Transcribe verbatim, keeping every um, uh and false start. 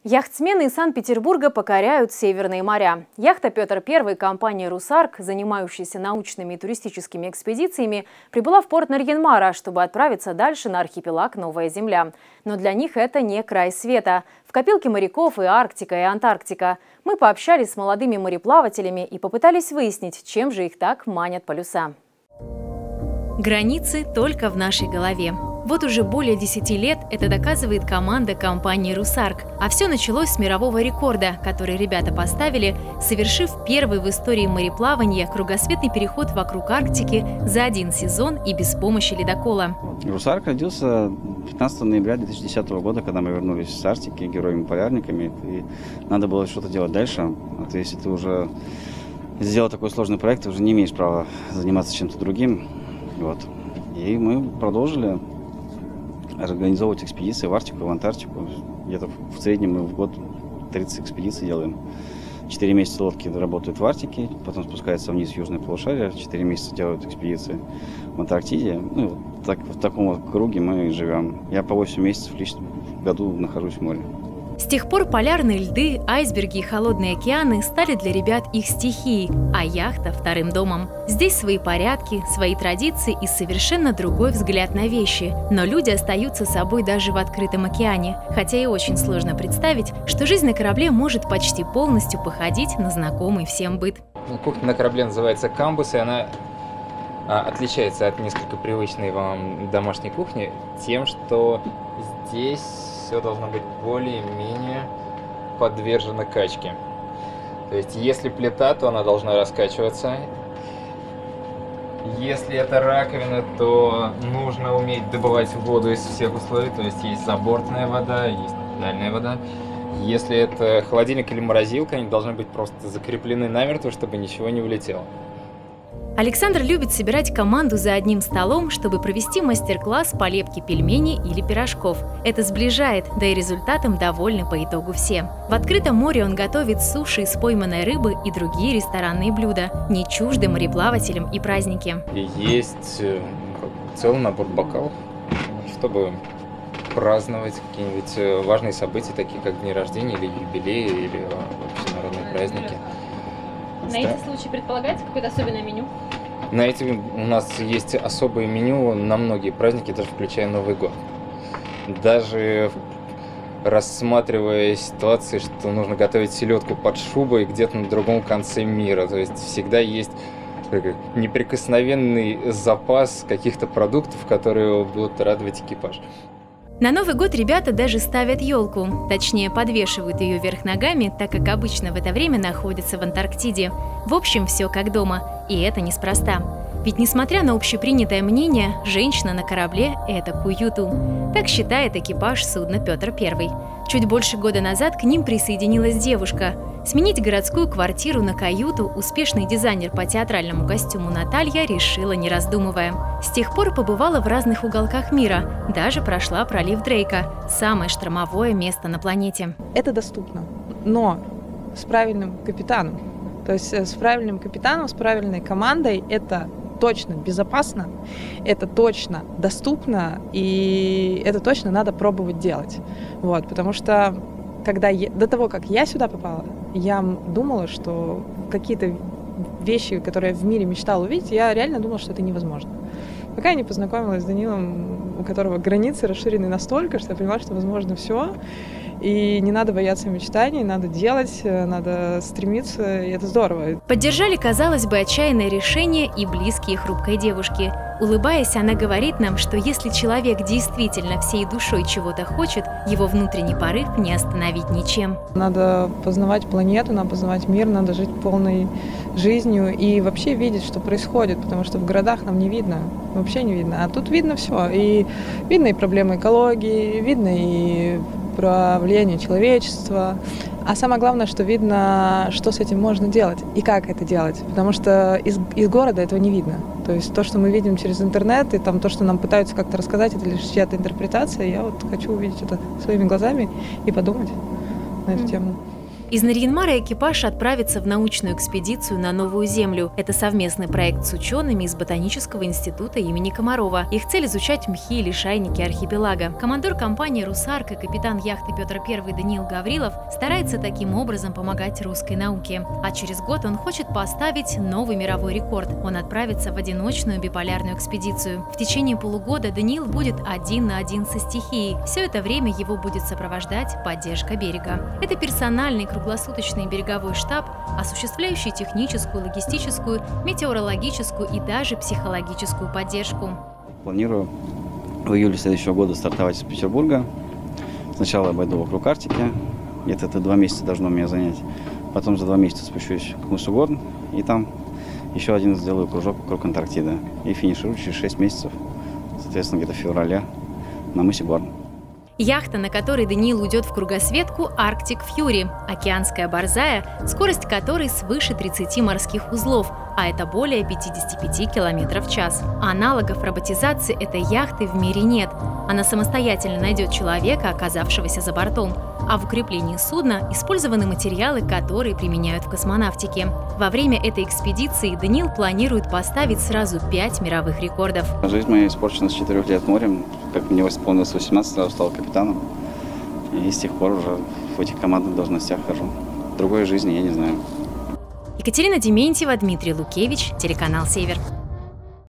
Яхтсмены из Санкт-Петербурга покоряют северные моря. Яхта «Петр Первый» компании «Русарк», занимающаяся научными и туристическими экспедициями, прибыла в порт Нарьян-Мара, чтобы отправиться дальше на архипелаг Новая Земля. Но для них это не край света. В копилке моряков и Арктика, и Антарктика. Мы пообщались с молодыми мореплавателями и попытались выяснить, чем же их так манят полюса. Границы только в нашей голове. Вот уже более десяти лет это доказывает команда компании «Русарк». А все началось с мирового рекорда, который ребята поставили, совершив первый в истории мореплавания кругосветный переход вокруг Арктики за один сезон и без помощи ледокола. «Русарк» родился пятнадцатого ноября две тысячи десятого года, когда мы вернулись с Арктики героями-полярниками. И надо было что-то делать дальше. А то если ты уже сделал такой сложный проект, ты уже не имеешь права заниматься чем-то другим. Вот. И мы продолжили организовывать экспедиции в Арктику, в Антарктику. Где-то в среднем мы в год тридцать экспедиций делаем. Четыре месяца лодки работают в Арктике, потом спускаются вниз в южное полушарие, четыре месяца делают экспедиции в Антарктиде. Ну, вот так, в таком вот круге мы живем. Я по восемь месяцев лично в году нахожусь в море. С тех пор полярные льды, айсберги и холодные океаны стали для ребят их стихией, а яхта – вторым домом. Здесь свои порядки, свои традиции и совершенно другой взгляд на вещи. Но люди остаются собой даже в открытом океане. Хотя и очень сложно представить, что жизнь на корабле может почти полностью походить на знакомый всем быт. Кухня на корабле называется камбус, и она а, отличается от несколько привычной вам домашней кухни тем, что здесь все должно быть более-менее подвержено качке. То есть, если плита, то она должна раскачиваться. Если это раковина, то нужно уметь добывать воду из всех условий. То есть, есть забортная вода, есть дальняя вода. Если это холодильник или морозилка, они должны быть просто закреплены намертво, чтобы ничего не улетело. Александр любит собирать команду за одним столом, чтобы провести мастер-класс по лепке пельменей или пирожков. Это сближает, да и результатом довольны по итогу все. В открытом море он готовит суши из пойманной рыбы и другие ресторанные блюда, не чужды мореплавателям и праздники. И есть целый набор бокалов, чтобы праздновать какие-нибудь важные события, такие как дни рождения или юбилеи, или вообще народные праздники. На эти случаи предполагается какое-то особенное меню? На эти у нас есть особое меню на многие праздники, даже включая Новый год. Даже рассматривая ситуации, что нужно готовить селедку под шубой где-то на другом конце мира. То есть всегда есть неприкосновенный запас каких-то продуктов, которые будут радовать экипаж. На Новый год ребята даже ставят елку, точнее подвешивают ее вверх ногами, так как обычно в это время находятся в Антарктиде. В общем, все как дома, и это неспроста. Ведь несмотря на общепринятое мнение, женщина на корабле – это к уюту. Так считает экипаж судна «Петр Первый». Чуть больше года назад к ним присоединилась девушка. Сменить городскую квартиру на каюту успешный дизайнер по театральному костюму Наталья решила, не раздумывая. С тех пор побывала в разных уголках мира, даже прошла пролив Дрейка – самое штормовое место на планете. Это доступно, но с правильным капитаном. То есть с правильным капитаном, с правильной командой это точно безопасно, это точно доступно, и это точно надо пробовать делать. Вот, потому что когда я, до того, как я сюда попала, я думала, что какие-то вещи, которые я в мире мечтала увидеть, я реально думала, что это невозможно. Пока я не познакомилась с Данилом, у которого границы расширены настолько, что я поняла, что возможно все. И не надо бояться мечтаний, надо делать, надо стремиться, и это здорово. Поддержали, казалось бы, отчаянное решение и близкие хрупкой девушки. Улыбаясь, она говорит нам, что если человек действительно всей душой чего-то хочет, его внутренний порыв не остановить ничем. Надо познавать планету, надо познавать мир, надо жить полной жизнью и вообще видеть, что происходит, потому что в городах нам не видно, вообще не видно. А тут видно все. И видно и проблемы экологии, видно и про влияние человечества. А самое главное, что видно, что с этим можно делать и как это делать. Потому что из, из города этого не видно. То есть то, что мы видим через интернет, и там то, что нам пытаются как-то рассказать, это лишь чья-то интерпретация. Я вот хочу увидеть это своими глазами и подумать на эту тему. Из Нарьян-Мара экипаж отправится в научную экспедицию на Новую Землю. Это совместный проект с учеными из Ботанического института имени Комарова. Их цель – изучать мхи и лишайники архипелага. Командор компании «Русарк» и капитан яхты Петр Первый Даниил Гаврилов старается таким образом помогать русской науке. А через год он хочет поставить новый мировой рекорд. Он отправится в одиночную биполярную экспедицию. В течение полугода Даниил будет один на один со стихией. Все это время его будет сопровождать поддержка берега. Это персональный круглосуточный береговой штаб, осуществляющий техническую, логистическую, метеорологическую и даже психологическую поддержку. Планирую в июле следующего года стартовать из Петербурга. Сначала обойду вокруг Арктики, где-то это два месяца должно меня занять. Потом за два месяца спущусь к мысу Горн, и там еще один сделаю кружок вокруг Антарктиды. И финиширую через шесть месяцев, соответственно, где-то в феврале на мысе Горн. Яхта, на которой Даниил уйдет в кругосветку, Arctic Fury, океанская борзая, скорость которой свыше тридцати морских узлов, а это более пятидесяти пяти километров в час. Аналогов роботизации этой яхты в мире нет. Она самостоятельно найдет человека, оказавшегося за бортом. А в укреплении судна использованы материалы, которые применяют в космонавтике. Во время этой экспедиции Даниил планирует поставить сразу пять мировых рекордов. Жизнь моя испорчена с четырех лет морем. Как мне исполнилось восемнадцать, сразу стал капитаном. И с тех пор уже в этих командных должностях хожу. Другой жизни я не знаю. Екатерина Дементьева, Дмитрий Лукевич, телеканал «Север».